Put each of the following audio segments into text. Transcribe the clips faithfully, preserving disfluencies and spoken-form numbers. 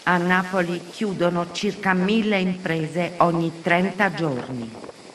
A Napoli chiudono circa mille imprese ogni trenta giorni.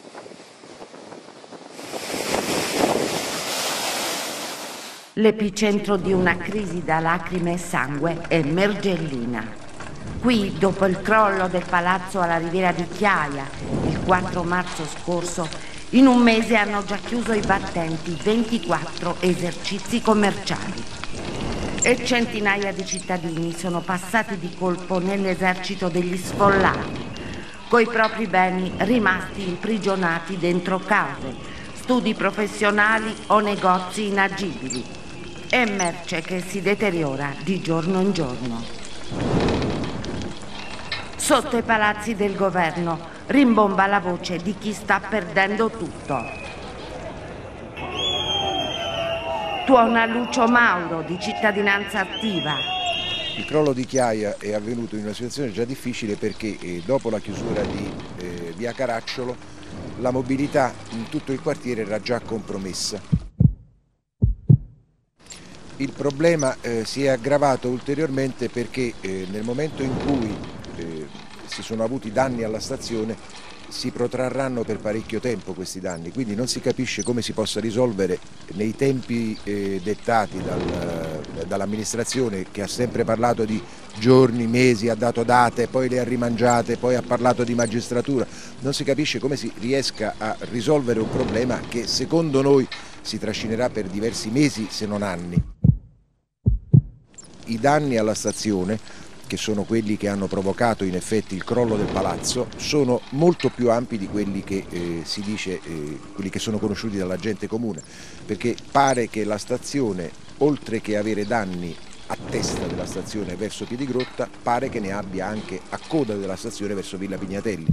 L'epicentro di una crisi da lacrime e sangue è Mergellina. Qui, dopo il crollo del palazzo alla Riviera di Chiaia, il quattro marzo scorso, in un mese hanno già chiuso i battenti ventiquattro esercizi commerciali. E centinaia di cittadini sono passati di colpo nell'esercito degli sfollati, coi propri beni rimasti imprigionati dentro case, studi professionali o negozi inagibili, e merce che si deteriora di giorno in giorno. Sotto i palazzi del governo rimbomba la voce di chi sta perdendo tutto. Tuona Lucio Mauro, di Cittadinanza Attiva. Il crollo di Chiaia è avvenuto in una situazione già difficile perché eh, dopo la chiusura di eh, via Caracciolo la mobilità in tutto il quartiere era già compromessa. Il problema eh, si è aggravato ulteriormente perché eh, nel momento in cui eh, si sono avuti danni alla stazione si protrarranno per parecchio tempo questi danni, quindi non si capisce come si possa risolvere nei tempi eh, dettati dal, dall'amministrazione, che ha sempre parlato di giorni, mesi, ha dato date, poi le ha rimangiate, poi ha parlato di magistratura. Non si capisce come si riesca a risolvere un problema che secondo noi si trascinerà per diversi mesi se non anni. I danni alla stazione, che sono quelli che hanno provocato in effetti il crollo del palazzo, sono molto più ampi di quelli che eh, si dice, eh, quelli che sono conosciuti dalla gente comune, perché pare che la stazione, oltre che avere danni a testa della stazione verso Piedigrotta, pare che ne abbia anche a coda della stazione verso Villa Pignatelli.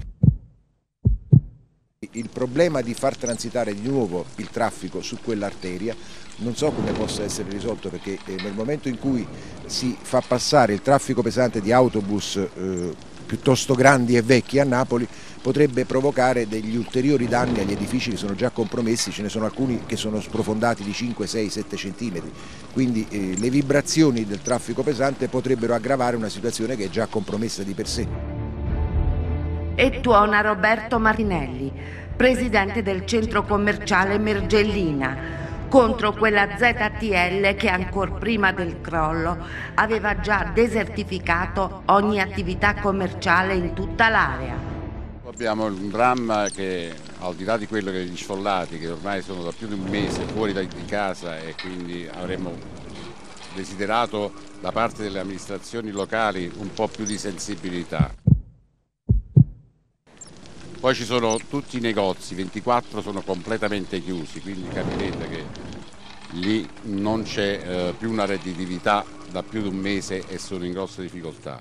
Il problema di far transitare di nuovo il traffico su quell'arteria non so come possa essere risolto, perché nel momento in cui si fa passare il traffico pesante di autobus eh, piuttosto grandi e vecchi a Napoli potrebbe provocare degli ulteriori danni agli edifici che sono già compromessi. Ce ne sono alcuni che sono sprofondati di cinque, sei, sette centimetri, quindi eh, le vibrazioni del traffico pesante potrebbero aggravare una situazione che è già compromessa di per sé. E tuona Roberto Marinelli, presidente del centro commerciale Mergellina, contro quella Z T L che ancor prima del crollo aveva già desertificato ogni attività commerciale in tutta l'area. Abbiamo un dramma che, al di là di quello che gli sfollati, che ormai sono da più di un mese fuori di casa, e quindi avremmo desiderato da parte delle amministrazioni locali un po' più di sensibilità. Poi ci sono tutti i negozi, ventiquattro sono completamente chiusi, quindi capirete che lì non c'è eh, più una redditività da più di un mese e sono in grosse difficoltà.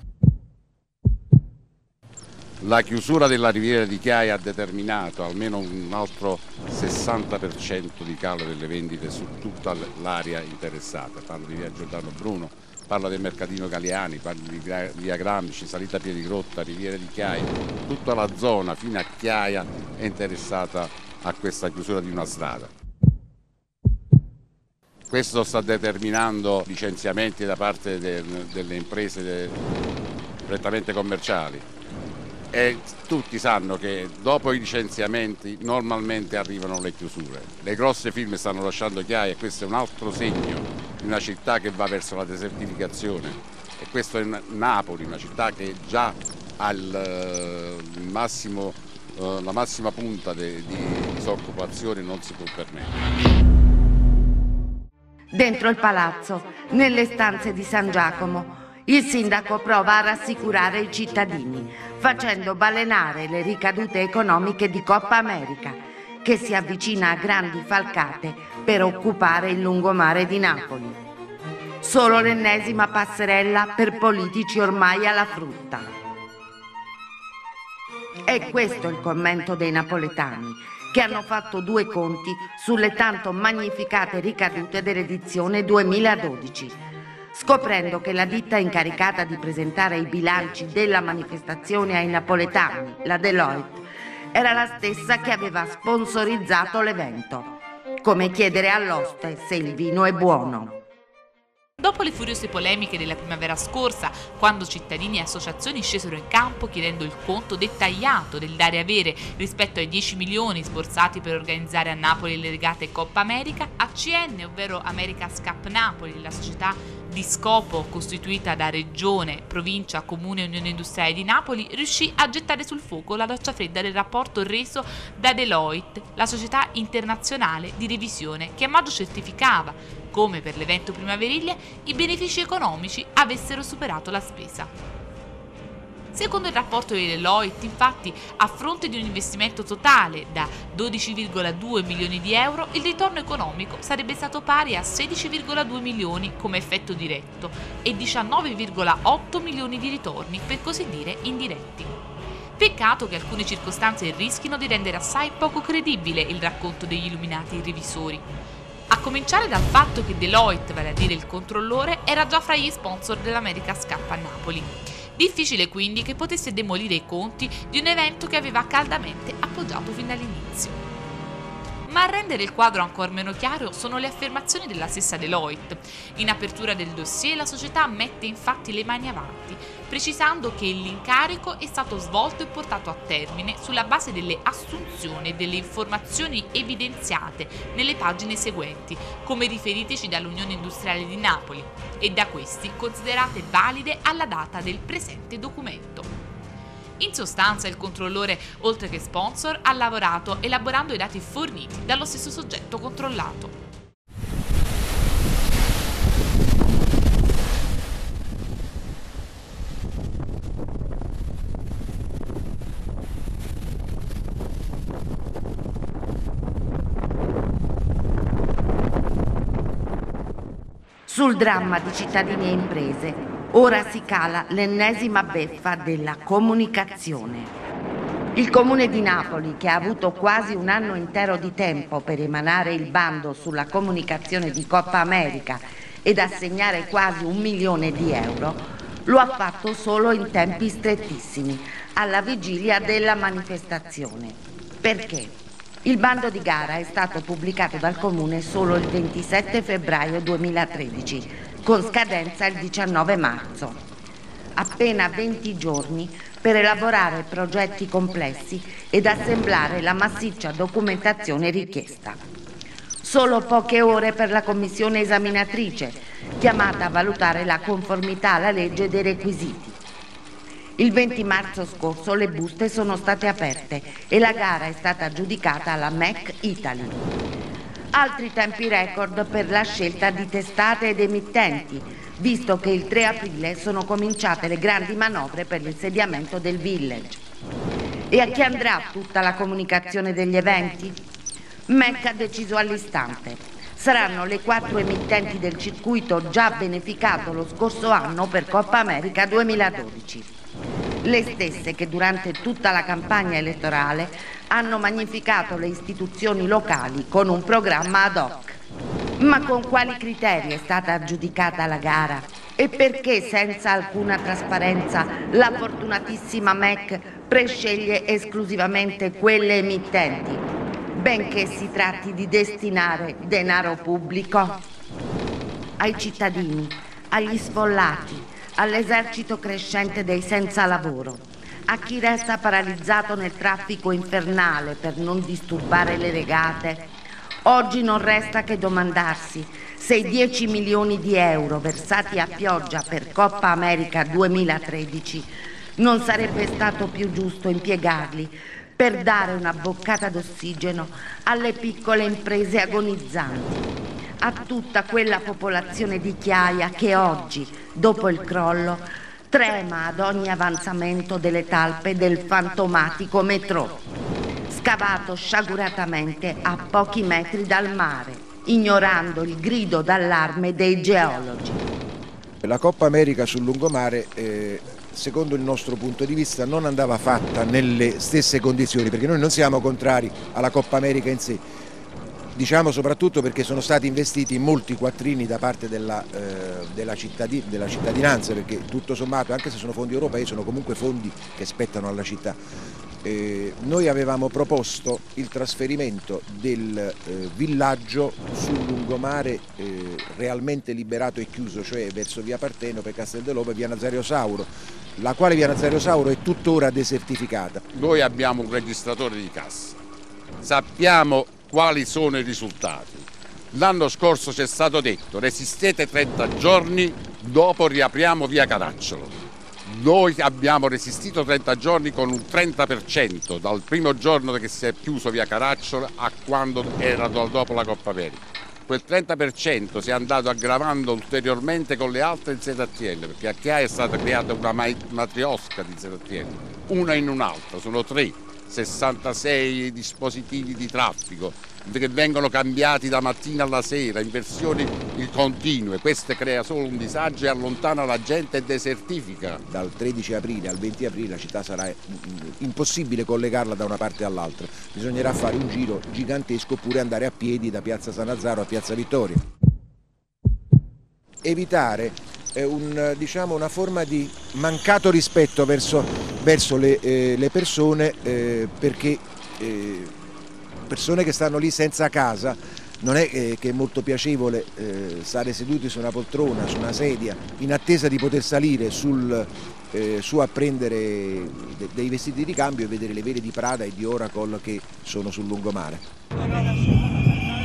La chiusura della Riviera di Chiaia ha determinato almeno un altro sessanta per cento di calo delle vendite su tutta l'area interessata. Parlo di via Giordano Bruno, parlo del mercatino Galiani, parlo di via Gramsci, salita Piedigrotta, Riviera di Chiaia. Tutta la zona fino a Chiaia è interessata a questa chiusura di una strada. Questo sta determinando licenziamenti da parte de, delle imprese de, prettamente commerciali. E tutti sanno che dopo i licenziamenti normalmente arrivano le chiusure. Le grosse firme stanno lasciando Chiaia e questo è un altro segno di una città che va verso la desertificazione. E questo è Napoli, una città che già ha il, il massimo, eh, la massima punta de, di disoccupazione, non si può permettere. Dentro il palazzo, nelle stanze di San Giacomo, il sindaco prova a rassicurare i cittadini, facendo balenare le ricadute economiche di Coppa America, che si avvicina a grandi falcate per occupare il lungomare di Napoli. Solo l'ennesima passerella per politici ormai alla frutta. È questo il commento dei napoletani, che hanno fatto due conti sulle tanto magnificate ricadute dell'edizione duemiladodici, scoprendo che la ditta incaricata di presentare i bilanci della manifestazione ai napoletani, la Deloitte, era la stessa che aveva sponsorizzato l'evento. Come chiedere all'oste se il vino è buono. Dopo le furiose polemiche della primavera scorsa, quando cittadini e associazioni scesero in campo chiedendo il conto dettagliato del dare avere rispetto ai dieci milioni sborsati per organizzare a Napoli le regate Coppa America, A C N, ovvero America's Cup Napoli, la società di scopo costituita da Regione, Provincia, Comune e Unione Industriale di Napoli, riuscì a gettare sul fuoco la doccia fredda del rapporto reso da Deloitte, la società internazionale di revisione, che a maggio certificava, come per l'evento primaverile, i benefici economici avessero superato la spesa. Secondo il rapporto di Deloitte, infatti, a fronte di un investimento totale da dodici virgola due milioni di euro, il ritorno economico sarebbe stato pari a sedici virgola due milioni come effetto diretto e diciannove virgola otto milioni di ritorni, per così dire, indiretti. Peccato che alcune circostanze rischino di rendere assai poco credibile il racconto degli illuminati revisori. A cominciare dal fatto che Deloitte, vale a dire il controllore, era già fra gli sponsor dell'America's Cup a Napoli. Difficile quindi che potesse demolire i conti di un evento che aveva caldamente appoggiato fin dall'inizio. Ma a rendere il quadro ancora meno chiaro sono le affermazioni della stessa Deloitte. In apertura del dossier la società mette infatti le mani avanti, precisando che l'incarico è stato svolto e portato a termine sulla base delle assunzioni e delle informazioni evidenziate nelle pagine seguenti, come riferiteci dall'Unione Industriale di Napoli, e da questi considerate valide alla data del presente documento. In sostanza il controllore, oltre che sponsor, ha lavorato elaborando i dati forniti dallo stesso soggetto controllato. Sul dramma di cittadini e imprese, ora si cala l'ennesima beffa della comunicazione. Il Comune di Napoli, che ha avuto quasi un anno intero di tempo per emanare il bando sulla comunicazione di Coppa America ed assegnare quasi un milione di euro, lo ha fatto solo in tempi strettissimi, alla vigilia della manifestazione. Perché? Il bando di gara è stato pubblicato dal Comune solo il ventisette febbraio duemilatredici, con scadenza il diciannove marzo. Appena venti giorni per elaborare progetti complessi ed assemblare la massiccia documentazione richiesta. Solo poche ore per la commissione esaminatrice, chiamata a valutare la conformità alla legge dei requisiti. Il venti marzo scorso le buste sono state aperte e la gara è stata aggiudicata alla M E C Italy. Altri tempi record per la scelta di testate ed emittenti, visto che il tre aprile sono cominciate le grandi manovre per l'insediamento del village. E a chi andrà tutta la comunicazione degli eventi? M E C ha deciso all'istante. Saranno le quattro emittenti del circuito già beneficato lo scorso anno per Coppa America duemiladodici. Le stesse che durante tutta la campagna elettorale hanno magnificato le istituzioni locali con un programma ad hoc. Ma con quali criteri è stata aggiudicata la gara? E perché senza alcuna trasparenza la fortunatissima M E C presceglie esclusivamente quelle emittenti, benché si tratti di destinare denaro pubblico? Ai cittadini, agli sfollati, all'esercito crescente dei senza lavoro, a chi resta paralizzato nel traffico infernale per non disturbare le regate, oggi non resta che domandarsi se i dieci milioni di euro versati a pioggia per Coppa America duemilatredici non sarebbe stato più giusto impiegarli per dare una boccata d'ossigeno alle piccole imprese agonizzanti, a tutta quella popolazione di Chiaia che oggi, dopo il crollo, trema ad ogni avanzamento delle talpe del fantomatico metro, scavato sciaguratamente a pochi metri dal mare, ignorando il grido d'allarme dei geologi. La Coppa America sul lungomare, eh, secondo il nostro punto di vista, non andava fatta nelle stesse condizioni, perché noi non siamo contrari alla Coppa America in sé. Diciamo soprattutto perché sono stati investiti molti quattrini da parte della, eh, della, cittadin della cittadinanza, perché tutto sommato, anche se sono fondi europei, sono comunque fondi che spettano alla città. Eh, noi avevamo proposto il trasferimento del eh, villaggio sul lungomare eh, realmente liberato e chiuso, cioè verso via Partenope, Casteldelope e via Nazario Sauro, la quale via Nazario Sauro è tuttora desertificata. Noi abbiamo un registratore di cassa, sappiamo quali sono i risultati. L'anno scorso ci è stato detto resistete trenta giorni, dopo riapriamo via Caracciolo. Noi abbiamo resistito trenta giorni con un trenta per cento dal primo giorno che si è chiuso via Caracciolo a quando era dopo la Coppa America. Quel trenta per cento si è andato aggravando ulteriormente con le altre Z T L, perché a Chiaia è stata creata una matriosca di Z T L, una in un'altra, sono tre, sessantasei dispositivi di traffico che vengono cambiati da mattina alla sera in versioni continue. Questo crea solo un disagio e allontana la gente e desertifica. Dal tredici aprile al venti aprile la città sarà impossibile collegarla da una parte all'altra, bisognerà fare un giro gigantesco oppure andare a piedi da piazza Sanazzaro a piazza Vittoria. Evitare un, diciamo, una forma di mancato rispetto verso, verso le, eh, le persone eh, perché eh, persone che stanno lì senza casa, non è che è molto piacevole eh, stare seduti su una poltrona, su una sedia, in attesa di poter salire sul, eh, su a prendere de dei vestiti di ricambio e vedere le vele di Prada e di Oracle che sono sul lungomare.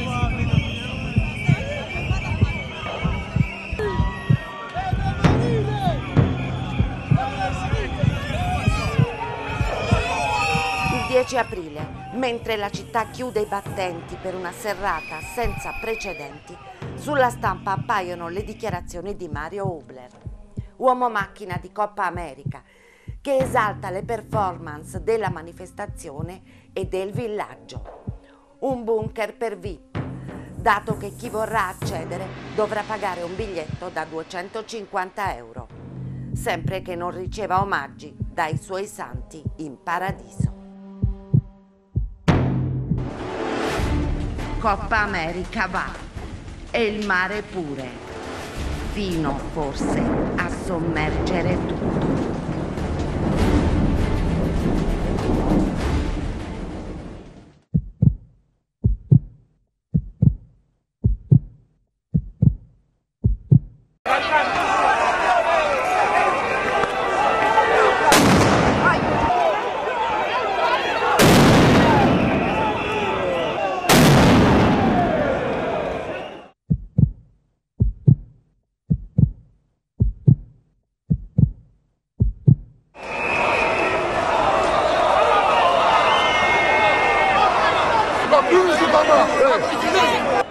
dieci aprile, mentre la città chiude i battenti per una serrata senza precedenti, sulla stampa appaiono le dichiarazioni di Mario Hubler, uomo macchina di Coppa America, che esalta le performance della manifestazione e del villaggio. Un bunker per V I P, dato che chi vorrà accedere dovrà pagare un biglietto da duecentocinquanta euro, sempre che non riceva omaggi dai suoi santi in paradiso. Coppa America va, e il mare pure, fino forse a sommergere tutto. Musica, ma!